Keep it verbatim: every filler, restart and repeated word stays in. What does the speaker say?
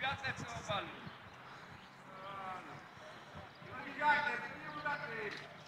Gatę co obalił. No, no. No, nie gadaj, to nie udaty.